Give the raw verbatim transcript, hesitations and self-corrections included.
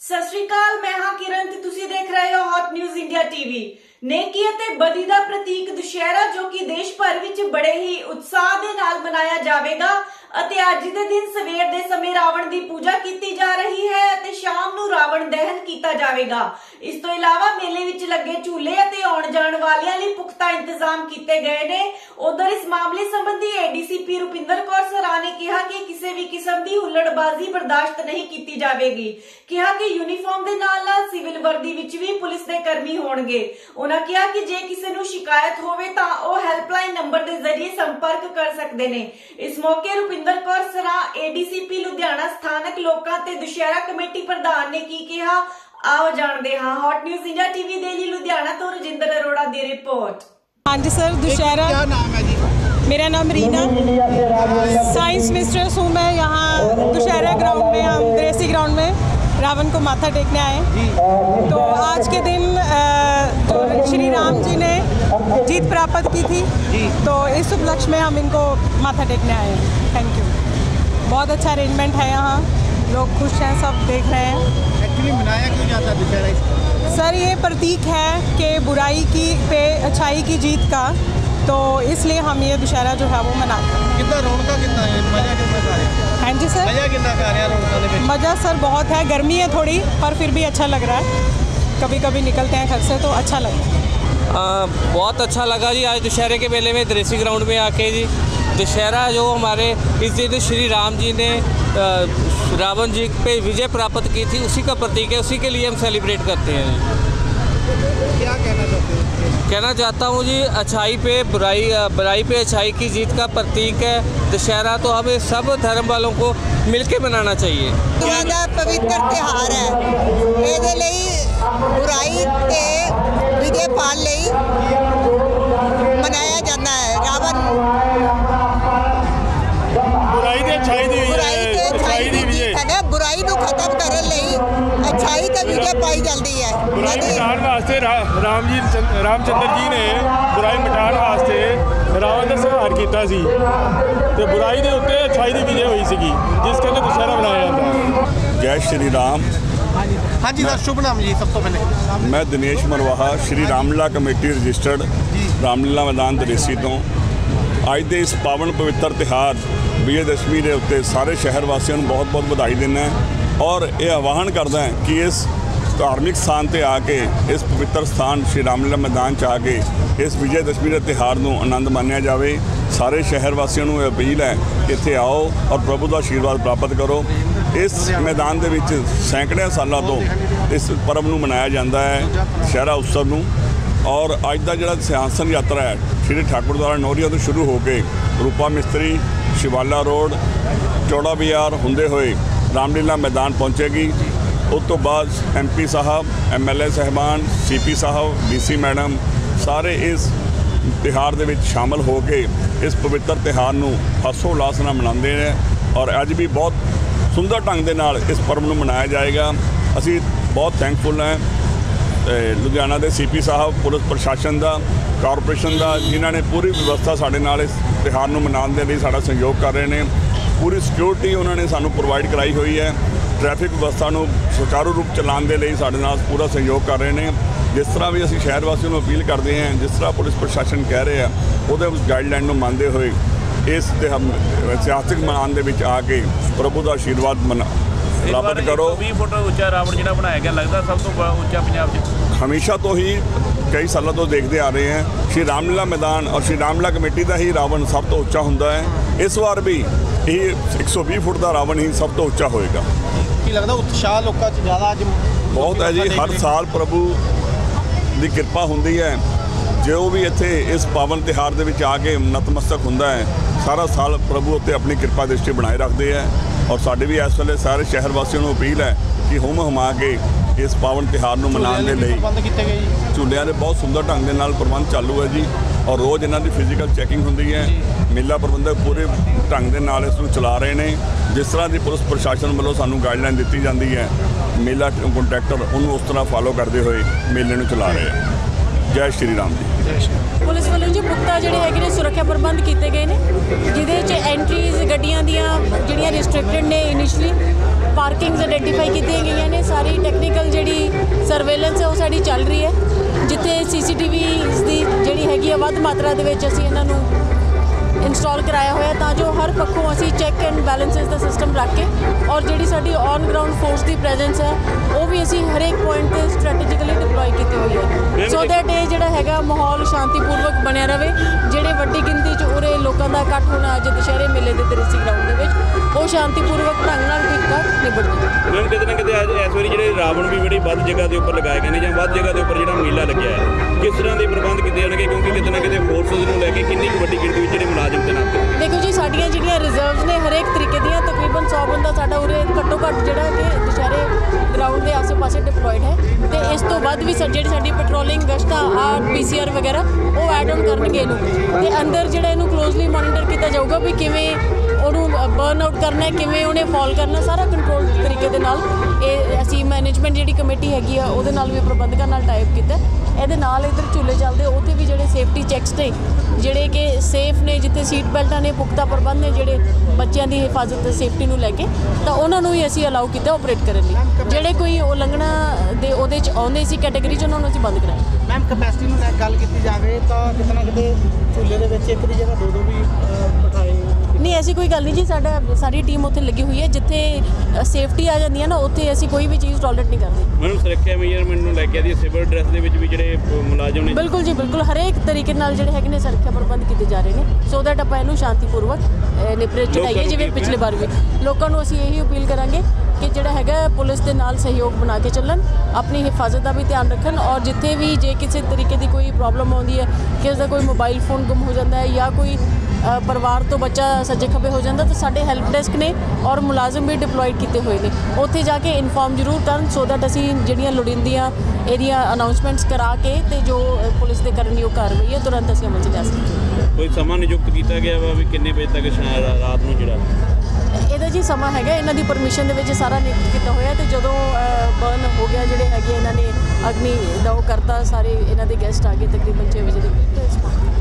सत श्री अकाल, मैं हाँ किरण ते तुसी देख रहे हो हॉट न्यूज़ इंडिया टीवी। नेकी ਅਤੇ बदी ਦਾ प्रतीक दुशहरा जो कि देश भर विच बड़े ही उत्साह दे नाल मनाया जाएगा ਅਤੇ ਅੱਜ ਦੇ ਦਿਨ ਸਵੇਰ ਦੇ ਸਮੇਂ ਰਾਵਣ ਦੀ ਪੂਜਾ ਕੀਤੀ ਜਾ ਰਹੀ ਹੈ ਅਤੇ ਸ਼ਾਮ ਨੂੰ ਰਾਵਣ ਦਹਨ ਕੀਤਾ ਜਾਵੇਗਾ। ਇਸ ਤੋਂ ਇਲਾਵਾ ਮੇਲੇ ਵਿੱਚ ਲੱਗੇ ਝੂਲੇ ਅਤੇ ਆਉਣ ਜਾਣ ਵਾਲਿਆਂ ਲਈ ਪੁਖਤਾ ਇੰਤਜ਼ਾਮ ਕੀਤੇ ਗਏ ਨੇ। ਉਧਰ ਇਸ ਮਾਮਲੇ ਸੰਬੰਧੀ ਏਡੀਸੀਪੀ ਰੁਪਿੰਦਰ ਕੌਰ ਸਰਾ ਨੇ ਕਿਹਾ ਕਿ ਕਿਸੇ ਵੀ ਕਿਸਮ ਦੀ ਹੁੱਲੜਬਾਜ਼ੀ ਬਰਦਾਸ਼ਤ ਨਹੀਂ ਕੀਤੀ ਜਾਵੇਗੀ। ਕਿਹਾ ਕਿ ਯੂਨੀਫਾਰਮ ਦੇ ਨਾਲ ਨਾਲ ਸਿਵਲ ਵਰਦੀ ਵਿੱਚ ਵੀ ਪੁਲਿਸ ਦੇ ਕਰਮੀ ਹੋਣਗੇ। ਉਹਨਾਂ ਕਿਹਾ ਕਿ ਜੇ ਕਿਸੇ ਨੂੰ ਸ਼ਿਕਾਇਤ ਹੋਵੇ ਤਾਂ ਉਹ ਹੈਲਪਲਾਈਨ ਨੰਬਰ ਦੇ ਜ਼ਰੀਏ ਸੰਪਰਕ ਕਰ ਸਕਦੇ ਨੇ। ਇਸ ਮੌਕੇ ਰੁਪਿੰਦਰ कौर सरा एडीसीपी लुधियाना स्थानक लोकां ते दुशहरा कमेटी प्रधान ने की कहा, आओ जानते हाँ। हॉट न्यूज़ इंडिया टीवी दे लिए लुधियाना तो रजिंदर अरोड़ा दी रिपोर्ट। हाँ जी सर, दुशहरा क्या नाम है जी? मेरा नाम रीना, साइंस मिस्ट्रेस हूँ मैं। यहाँ दुशहरा ग्राउंड में, हम द्रेसी ग्राउंड में रावण को माथा टेकने आए। तो आज के दिन तो श्री राम जी ने जीत प्राप्त की थी, तो इस उपलक्ष्य में हम इनको माथा टेकने आए हैं। Thank you. बहुत अच्छा अरेंजमेंट है, यहाँ लोग खुश हैं, सब देख रहे हैं। एक्चुअली मनाया क्यों जाता है दुशहरा? सर ये प्रतीक है कि बुराई की पे अच्छाई की जीत का, तो इसलिए हम ये दुशहरा जो है वो मनाते हैं। कितना रौनका कितना है, मजा कितना कर रहे हैं? हाँ जी सर, मजा कितना कर रहे हैं रौनका में? मज़ा सर बहुत है, गर्मी है थोड़ी पर फिर भी अच्छा लग रहा है। कभी कभी निकलते हैं घर से तो अच्छा लगता है। आ, बहुत अच्छा लगा जी आज दुशहरे के मेले में द्रेसी ग्राउंड में आके जी। दशहरा जो हमारे इस दिन श्री राम जी ने रावण जी पे विजय प्राप्त की थी, उसी का प्रतीक है, उसी के लिए हम सेलिब्रेट करते हैं। क्या कहना चाहते हैं? कहना चाहता हूँ जी, अच्छाई पे बुराई, बुराई पे अच्छाई की जीत का प्रतीक है दशहरा। तो हमें सब धर्म वालों को मिलके मनाना चाहिए। दा पवित्र त्यौहार है, ਇਹਦੇ ਲਈ बुराई ते विजय पाल ਲਈ मनाया जाता है। रावण बुराई ते अच्छाई दी अच्छाई दी विजय है, बुराई ਨੂੰ ਖਤਮ ਕਰਨ ਲਈ अच्छाई का विजय पाई जाती है। बुराई मिटाने वास्ते राम जी रामचंद्र जी ने बुराई मिटाने वास्ते रावण ਦਾ ਸੰਹਾਰ ਕੀਤਾ ਸੀ ਤੇ बुराई ਦੇ ਉੱਤੇ अच्छाई ਦੀ ਵਿਜੇ ਹੋਈ ਸੀਗੀ, ਜਿਸ ਕਰਕੇ ਦੁਸ਼ਹਿਰਾ ਮਨਾਇਆ ਜਾਂਦਾ ਹੈ। जय श्री राम। हाँ जी सर, शुभ नाम जी सब तो पहले? मैं दिनेश मरवाहा, श्री रामलीला कमेटी रजिस्टर्ड रामलीला मैदान दरेसी तो ਅੱਜ ਦੇ ਇਸ ਪਾਵਨ ਪਵਿੱਤਰ ਤਿਉਹਾਰ ਵਿਜੇ ਦਸ਼ਮੀ ਦੇ ਉੱਤੇ ਸਾਰੇ ਸ਼ਹਿਰ ਵਾਸੀਆਂ ਨੂੰ ਬਹੁਤ ਬਹੁਤ ਵਧਾਈ ਦਿੰਦਾ ਔਰ ਇਹ ਆਹਵਾਨ ਕਰਦਾ ਕਿ ਇਸ ਧਾਰਮਿਕ ਸਥਾਨ ਤੇ ਆ ਕੇ, ਇਸ ਪਵਿੱਤਰ ਸਥਾਨ ਸ਼੍ਰੀ ਰਾਮਲੀਲਾ ਮੈਦਾਨ 'ਚ ਆ ਕੇ ਇਸ ਵਿਜੇ ਦਸ਼ਮੀ ਦੇ ਤਿਉਹਾਰ ਨੂੰ ਆਨੰਦ ਮਾਣਿਆ ਜਾਵੇ। ਸਾਰੇ ਸ਼ਹਿਰ ਵਾਸੀਆਂ ਨੂੰ ਇਹ ਅਪੀਲ ਹੈ ਕਿ ਇੱਥੇ ਆਓ ਔਰ ਪ੍ਰਭੂ ਦਾ ਆਸ਼ੀਰਵਾਦ ਪ੍ਰਾਪਤ ਕਰੋ। ਇਸ ਮੈਦਾਨ ਦੇ ਵਿੱਚ ਸੈਂਕੜਿਆਂ ਸਾਲਾਂ ਤੋਂ ਇਸ ਪਰਬ ਨੂੰ ਮਨਾਇਆ ਜਾਂਦਾ ਹੈ, ਦੁਸ਼ਹਿਰਾ ਉਤਸਵ ਨੂੰ। ਔਰ ਅੱਜ ਦਾ ਜਿਹੜਾ ਸਿਆਸਨ ਯਾਤਰਾ ਹੈ ਸ਼੍ਰੀ ਠਾਕੁਰ ਦੁਆਰਾ ਨੋਰੀਆ ਤੋਂ ਸ਼ੁਰੂ ਹੋ ਕੇ ਰੂਪਾ ਮਿਸਤਰੀ, ਸ਼ਿਵਾਲਾ ਰੋਡ, ਚੌੜਾ ਬਾਜ਼ਾਰ ਹੁੰਦੇ ਹੋਏ ਰਾਮਲੀਲਾ ਮੈਦਾਨ ਪਹੁੰਚੇਗੀ। ਉਸ ਤੋਂ ਬਾਅਦ ਐਮ ਪੀ ਸਾਹਿਬ, ਐਮ ਐਲ ਏ ਸਾਹਿਬਾਨ, ਸੀ ਪੀ ਸਾਹਿਬ, ਡੀ ਸੀ ਮੈਡਮ ਸਾਰੇ ਇਸ ਤਿਉਹਾਰ ਦੇ ਵਿੱਚ ਸ਼ਾਮਲ ਹੋ ਕੇ ਇਸ ਪਵਿੱਤਰ ਤਿਉਹਾਰ ਨੂੰ ਹਰਸ਼ੋ ਉਲਾਸ ਨਾਲ ਮਨਾਉਂਦੇ ਨੇ ਔਰ ਅੱਜ ਵੀ ਬਹੁਤ ਸੁੰਦਰ ਢੰਗ ਦੇ ਨਾਲ ਇਸ ਪਰਬ ਨੂੰ ਮਨਾਇਆ ਜਾਏਗਾ। ਅਸੀਂ ਬਹੁਤ ਥੈਂਕਫੁਲ ਹਾਂ ਲੁਧਿਆਣਾ ਦੇ ਸੀ ਪੀ ਸਾਹਿਬ, ਪੁਲਿਸ ਪ੍ਰਸ਼ਾਸਨ ਦਾ, ਕਾਰਪੋਰੇਸ਼ਨ ਦਾ, ਜਿਨ੍ਹਾਂ ਨੇ ਪੂਰੀ ਵਿਵਸਥਾ ਸਾਡੇ ਨਾਲ ਇਸ ਤਿਉਹਾਰ ਨੂੰ ਮਨਾਉਣ ਦੇ ਲਈ ਸਾਡਾ ਸਹਿਯੋਗ ਕਰ ਰਹੇ ਨੇ। ਪੂਰੀ ਸਿਕਿਉਰਿਟੀ ਉਹਨਾਂ ਨੇ ਸਾਨੂੰ ਪ੍ਰੋਵਾਈਡ ਕਰਾਈ ਹੋਈ ਹੈ। ਟ੍ਰੈਫਿਕ ਵਿਵਸਥਾ ਨੂੰ ਸੁਚਾਰੂ ਰੂਪ ਚਲਾਉਣ ਦੇ ਲਈ ਸਾਡੇ ਨਾਲ ਪੂਰਾ ਸਹਿਯੋਗ ਕਰ ਰਹੇ ਨੇ। ਜਿਸ ਤਰ੍ਹਾਂ ਵੀ ਅਸੀਂ ਸ਼ਹਿਰ ਵਾਸੀਆਂ ਨੂੰ ਅਪੀਲ ਕਰਦੇ ਹਾਂ, ਜਿਸ ਤਰ੍ਹਾਂ ਪੁਲਿਸ ਪ੍ਰਸ਼ਾਸਨ ਕਹਿ ਰਹੇ ਆ, ਉਹਦੇ ਗਾਈਡਲਾਈਨ ਨੂੰ ਮੰਨਦੇ ਹੋਏ ਇਸ ਇਤਿਹਾਸਿਕ ਮਨਾਉਣ ਦੇ ਵਿੱਚ ਆ ਕੇ ਪ੍ਰਭੂ ਦਾ ਆਸ਼ੀਰਵਾਦ ਮਨਾ ਪ੍ਰਾਪਤ ਕਰੋ। ਵੀਹ ਫੁੱਟ ਉੱਚਾ ਰਾਵਣ ਜਿਹੜਾ ਬਣਾਇਆ ਗਿਆ ਲੱਗਦਾ ਸਭ ਤੋਂ ਉੱਚਾ ਪੰਜਾਬ 'ਚ। ਹਮੇਸ਼ਾ ਤੋਂ ਹੀ ਕਈ ਸਾਲਾਂ ਤੋਂ ਦੇਖਦੇ ਆ ਰਹੇ ਹਾਂ ਸ਼੍ਰੀ ਰਾਮਲੀਲਾ ਮੈਦਾਨ ਔਰ ਸ਼੍ਰੀ ਰਾਮਲੀਲਾ ਕਮੇਟੀ ਦਾ ਹੀ ਰਾਵਣ ਸਭ ਤੋਂ ਉੱਚਾ ਹੁੰਦਾ ਹੈ। ਇਸ ਵਾਰ ਵੀ ਇਹ ਇੱਕ ਸੌ ਵੀਹ ਫੁੱਟ ਦਾ ਰਾਵਣ ਹੀ ਸਭ ਤੋਂ ਉੱਚਾ ਹੋਏਗਾ। ਕੀ ਲੱਗਦਾ ਉਤਸ਼ਾਹ ਲੋਕਾਂ 'ਚ ਜ਼ਿਆਦਾ ਅੱਜ ਬਹੁਤ ਹੈ ਜੀ। ਹਰ ਸਾਲ ਪ੍ਰਭੂ ਦੀ ਕਿਰਪਾ ਹੁੰਦੀ ਹੈ। ਜੋ ਵੀ ਇੱਥੇ ਇਸ ਪਾਵਨ ਤਿਉਹਾਰ ਦੇ ਵਿੱਚ ਆ ਕੇ ਨਤਮਸਤਕ ਹੁੰਦਾ ਹੈ, ਸਾਰਾ ਸਾਲ ਪ੍ਰਭੂ ਉੱਤੇ ਆਪਣੀ ਕਿਰਪਾ ਦ੍ਰਿਸ਼ਟੀ ਬਣਾਏ ਰੱਖਦੇ ਹੈ। ਔਰ ਸਾਡੇ ਵੀ ਇਸ ਵੇਲੇ ਸਾਰੇ ਸ਼ਹਿਰ ਵਾਸੀਆਂ ਨੂੰ ਅਪੀਲ ਹੈ ਕਿ ਹੁਮ ਹੁਮਾ ਕੇ ਇਸ ਪਾਵਨ ਤਿਉਹਾਰ ਨੂੰ ਮਨਾਉਣ ਦੇ ਲਈ ਪ੍ਰਬੰਧ ਕੀਤੇ ਗਏ ਜੀ। ਝੂਲਿਆਂ ਦੇ ਬਹੁਤ ਸੁੰਦਰ ਢੰਗ ਦੇ ਨਾਲ ਪ੍ਰਬੰਧ ਚਾਲੂ ਹੈ ਜੀ ਔਰ ਰੋਜ਼ ਇਹਨਾਂ ਦੀ ਫਿਜ਼ੀਕਲ ਚੈਕਿੰਗ ਹੁੰਦੀ ਹੈ। ਮੇਲਾ ਪ੍ਰਬੰਧਕ ਪੂਰੇ ਢੰਗ ਦੇ ਨਾਲ ਇਸ ਨੂੰ ਚਲਾ ਰਹੇ ਨੇ। ਜਿਸ ਤਰ੍ਹਾਂ ਦੀ ਪੁਲਿਸ ਪ੍ਰਸ਼ਾਸਨ ਵੱਲੋਂ ਸਾਨੂੰ ਗਾਈਡਲਾਈਨ ਦਿੱਤੀ ਜਾਂਦੀ ਹੈ, ਮੇਲਾ ਕੰਟਰੈਕਟਰ ਉਹਨੂੰ ਉਸ ਤਰ੍ਹਾਂ ਫਾਲੋ ਕਰਦੇ ਹੋਏ ਮੇਲੇ ਨੂੰ ਚਲਾ ਰਹੇ ਆ। ਜੈ ਸ਼੍ਰੀ ਰਾਮ ਜੀ। पुलिस वालों जी पुख्ता जिहड़े हैगे ने सुरक्षा प्रबंध किए गए हैं, जिहदे च एंट्रीज गड्डियां दियां जिहड़ियां रिस्ट्रिक्टेड ने इनिशली पार्किंग्स आइडेंटिफाई की गई ने, सारी टेक्निकल ਸਰਵੇਲੈਂਸ ਹੈ ਉਹ ਸਾਡੀ ਚੱਲ ਰਹੀ ਹੈ, ਜਿੱਥੇ ਸੀਸੀਟੀਵੀਜ਼ ਦੀ ਜਿਹੜੀ ਹੈਗੀ ਆ ਵੱਧ ਮਾਤਰਾ ਦੇ ਵਿੱਚ ਅਸੀਂ ਇਹਨਾਂ ਨੂੰ ਇੰਸਟਾਲ ਕਰਾਇਆ ਹੋਇਆ ਤਾਂ ਜੋ ਹਰ ਪੱਖੋਂ ਅਸੀਂ ਚੈੱਕ ਐਂਡ ਬੈਲੈਂਸਿਸ ਦਾ ਸਿਸਟਮ ਰੱਖ ਕੇ ਔਰ ਜਿਹੜੀ ਸਾਡੀ ਔਨ ਗਰਾਊਂਡ ਫੋਰਸ ਦੀ ਪ੍ਰੈਜ਼ੈਂਸ ਹੈ ਉਹ ਵੀ ਅਸੀਂ ਹਰੇਕ ਪੁਆਇੰਟ ਤੇ ਸਟ੍ਰੈਟੇਜਿਕਲੀ ਡਿਪਲੋਏ ਕੀਤੀ ਹੋਈ ਹੈ, ਸੋ ਦੈਟ ਇਹ ਜਿਹੜਾ ਹੈਗਾ ਮਾਹੌਲ ਸ਼ਾਂਤੀਪੂਰਵਕ ਬਣਿਆ ਰਵੇ। ਜਿਹੜੇ ਵੱਡੀ ਗਿਣਤੀ 'ਚ ਉਰੇ ਲੋਕਾਂ ਦਾ ਇਕੱਠ ਹੋਣਾ ਅੱਜ ਦੁਸ਼ਹਿਰੇ ਮੇਲੇ ਦੇ ਦ੍ਰਿਸ਼ੀ ਗਰਾਊਂਡ ਦੇ ਵਿੱਚ ਉਹ ਸ਼ਾਂਤੀਪੂਰਵਕ ਢੰਗ ਨਾਲ ਠੀਕ ਠਾਕ ਨਿਬੜ ਜਾਵੇ। ਮੈਮ ਕਿਤੇ ਨਾ ਕਿਤੇ ਅੱਜ ਇਸ ਵਾਰੀ ਜਿਹੜੇ ਰਾਵਣ ਵੀ ਬੜੀ ਵੱਧ ਜਗ੍ਹਾ ਦੇ ਉੱਪਰ ਲਗਾਏ ਗਏ ਨੇ ਜਾਂ ਵੱਧ ਜਗ੍ਹਾ ਦੇ ਉੱਪਰ ਜਿਹੜਾ ਮੇਲਾ ਲੱਗਿਆ ਹੈ, ਕਿਸ ਤਰ੍ਹਾਂ ਦੇ ਪ੍ਰਬੰਧ ਕੀਤੇ ਜਾਣਗੇ ਕਿਉਂਕਿ ਕਿਤੇ ਨਾ ਕਿਤੇ ਫੋਰਸਿਸ ਨੂੰ ਲੈ ਕੇ ਕਿੰਨੀ ਕੁ ਵੱਡੀ ਗਿਣਤੀ ਵਿੱਚ ਜਿਹੜੇ ਮੁਲਾਜ਼ਮ ਤੈਨਾਤ ਨੇ? ਦੇਖੋ ਜੀ, ਸਾਡੀਆਂ ਜਿਹੜੀਆਂ ਰਿਜ਼ਰਵਸ ਨੇ ਹਰੇਕ ਤਰੀਕੇ ਦੀਆਂ ਤਕਰੀਬਨ ਸੌ ਬੰਦਾ ਸਾਡਾ ਉਰੇ ਘੱਟੋ ਘੱਟ ਜਿਹੜਾ ਕਿ ਦੁਸ਼ਹਿਰੇ ਗਰਾਊਂਡ ਦੇ ਆਸੇ-ਪਾਸੇ ਡਿਪਲੋਇਡ ਹੈ ਤੇ ਇਸ ਤੋਂ ਵੱਧ ਵੀ ਸਾ- ਜਿਹੜੀ ਸਾਡੀ ਪੈਟਰੋਲਿੰਗ ਗਸ਼ਤਾਂ ਆਰ ਪੀ ਸੀ ਆਰ ਵਗੈਰਾ ਉਹ ਐਡ ਆਨ ਕਰਨਗੇ ਇਹਨੂੰ ਤੇ ਅੰਦਰ ਜਿਹੜਾ ਇਹਨੂੰ ਕਲੋਜ਼ਲੀ ਮੋਨੀਟਰ ਕੀਤਾ ਜਾਊਗਾ ਵੀ ਕਿਵੇਂ ਉਹਨੂੰ ਬਰਨ ਆਊਟ ਕਰਨਾ ਹੈ, ਕਿਵੇਂ ਉਹਨੇ ਫਾਲ ਕਰਨਾ, ਸਾਰਾ ਕੰਟਰੋਲ ਤਰੀਕੇ ਦੇ ਨਾਲ ਇਹ ਅਸੀਂ ਮੈਨੇਜਮੈਂਟ ਜਿਹੜੀ ਕਮੇਟੀ ਹੈਗੀ ਆ ਉਹਦੇ ਨਾਲ ਵੀ ਪ੍ਰਬੰਧਕਾਂ ਨਾਲ ਟਾਈਪ ਕੀਤਾ। ਇਹਦੇ ਨਾਲ ਇੱਧਰ ਝੂਲੇ ਚੱਲਦੇ ਉੱਥੇ ਵੀ ਜਿਹੜੇ ਸੇਫਟੀ ਚੈੱਕਸ ਨੇ ਜਿਹੜੇ ਕਿ ਸੇਫ ਨੇ, ਜਿੱਥੇ ਸੀਟ ਬੈਲਟਾਂ ਨੇ, ਪੁਖਤਾ ਪ੍ਰਬੰਧ ਨੇ ਜਿਹੜੇ ਬੱਚਿਆਂ ਦੀ ਹਿਫਾਜ਼ਤ ਤੇ ਸੇਫਟੀ ਨੂੰ ਲੈ ਕੇ, ਤਾਂ ਉਹਨਾਂ ਨੂੰ ਹੀ ਅਸੀਂ ਅਲਾਉ ਕੀਤਾ ਆਪਰੇਟ ਕਰਨ ਲਈ। ਜਿਹੜੇ ਕੋਈ ਉਲੰਘਣਾ ਦੇ ਉਹਦੇ 'ਚ ਆਉਂਦੇ ਸੀ ਕੈਟਾਗਰੀ 'ਚ ਉਹਨਾਂ ਨੂੰ ਅਸੀਂ ਬੰਦ ਕਰਾਇਆ। ਮੈਮ ਕਪੈਸਿਟੀ ਨੂੰ ਲੈ ਕੇ ਗੱਲ ਕੀਤੀ ਜਾਵੇ ਤਾਂ ਕਿਤੇ ਨਾ ਕਿਤੇ ਝੂਲੇ ਦੇ ਵਿੱਚ ਇੱਕ ਦੀ ਜਗ੍ਹਾ ਦੋ ਦੋ ਵੀ ਬਿਠਾਏ ਨਹੀਂ, ਐਸੀ ਕੋਈ ਗੱਲ ਨਹੀਂ ਜੀ। ਸਾਡਾ ਸਾਰੀ ਟੀਮ ਉੱਥੇ ਲੱਗੀ ਹੋਈ ਹੈ, ਜਿੱਥੇ ਸੇਫਟੀ ਆ ਜਾਂਦੀ ਹੈ ਨਾ ਉੱਥੇ ਅਸੀਂ ਕੋਈ ਵੀ ਚੀਜ਼ ਟੋਲਰੇਟ ਨਹੀਂ ਕਰਦੇ। ਮੈਨੂੰ ਸੁਰੱਖਿਆ ਮੇਜਰਮੈਂਟ ਨੂੰ ਲੈ ਕੇ ਆਦੀ ਸਿਵਲ ਡਰੈਸ ਦੇ ਵਿੱਚ ਵੀ ਜਿਹੜੇ ਮੁਲਾਜ਼ਮ ਨੇ? ਬਿਲਕੁਲ ਜੀ, ਬਿਲਕੁਲ ਹਰੇਕ ਤਰੀਕੇ ਨਾਲ ਜਿਹੜੇ ਹੈਗੇ ਨੇ ਸੁਰੱਖਿਆ ਪ੍ਰਬੰਧ ਕੀਤੇ ਜਾ ਰਹੇ ਨੇ ਸੋ ਦੈਟ ਆਪਾਂ ਇਹਨੂੰ ਸ਼ਾਂਤੀਪੂਰਵਕ ਨਿਪਰੇ ਚੜਾਈਏ। ਜਿਵੇਂ ਪਿਛਲੇ ਵਾਰ ਵੀ ਲੋਕਾਂ ਨੂੰ ਅਸੀਂ ਇਹੀ ਅਪੀਲ ਕਰਾਂਗੇ ਕਿ ਜਿਹੜਾ ਹੈਗਾ ਪੁਲਿਸ ਦੇ ਨਾਲ ਸਹਿਯੋਗ ਬਣਾ ਕੇ ਚੱਲਣ, ਆਪਣੀ ਹਿਫਾਜ਼ਤ ਦਾ ਵੀ ਧਿਆਨ ਰੱਖਣ ਔਰ ਜਿੱਥੇ ਵੀ ਜੇ ਕਿਸੇ ਤਰੀਕੇ ਦੀ ਕੋਈ ਪ੍ਰੋਬਲਮ ਆਉਂਦੀ ਹੈ, ਕਿਸੇ ਦਾ ਕੋਈ ਮੋਬਾਈਲ ਫੋਨ ਗੁੰਮ ਹੋ ਜਾਂਦਾ ਹੈ ਜਾਂ ਕੋਈ ਪਰਿਵਾਰ ਤੋਂ ਬੱਚਾ ਸੱਜੇ ਖੱਬੇ ਹੋ ਜਾਂਦਾ ਤਾਂ ਸਾਡੇ ਹੈਲਪ ਡੈਸਕ ਨੇ ਔਰ ਮੁਲਾਜ਼ਮ ਵੀ ਡਿਪਲੋਇਡ ਕੀਤੇ ਹੋਏ ਨੇ, ਉੱਥੇ ਜਾ ਕੇ ਇਨਫੋਰਮ ਜ਼ਰੂਰ ਕਰਨ ਸੋ ਦੈਟ ਅਸੀਂ ਜਿਹੜੀਆਂ ਲੋੜੀਂਦੀਆਂ ਇਹਦੀਆਂ ਅਨਾਉਂਸਮੈਂਟਸ ਕਰਾ ਕੇ ਤੇ ਜੋ ਪੁਲਿਸ ਦੇ ਕਰਨਯੋਗ ਕਾਰਵਾਈ ਹੈ ਤੁਰੰਤ ਅਸੀਂ ਅਮਲ 'ਚ ਲਿਆ ਸਕੀਏ। ਕੋਈ ਸਮਾਂ ਨਿਯੁਕਤ ਕੀਤਾ ਗਿਆ ਵਾ ਵੀ ਕਿੰਨੇ ਵਜੇ ਤੱਕ ਰਾਤ ਨੂੰ ਜਿਹੜਾ ਇਹਦਾ ਜੀ ਸਮਾਂ ਹੈਗਾ ਇਹਨਾਂ ਦੀ ਪਰਮਿਸ਼ਨ ਦੇ ਵਿੱਚ ਸਾਰਾ ਨਿਯੁਕਤ ਕੀਤਾ ਹੋਇਆ ਤੇ ਜਦੋਂ ਬਰਨ ਹੋ ਗਿਆ ਜਿਹੜੇ ਹੈਗੇ ਇਹਨਾਂ ਨੇ ਅਗਨੀ ਦਾ ਉਹ ਕਰਤਾ ਸਾਰੇ ਇਹਨਾਂ ਦੇ ਗੈਸਟ ਆ ਗਏ ਤਕਰੀਬਨ ਛੇ ਵਜੇ ਦੇ ਕਰੀਬ।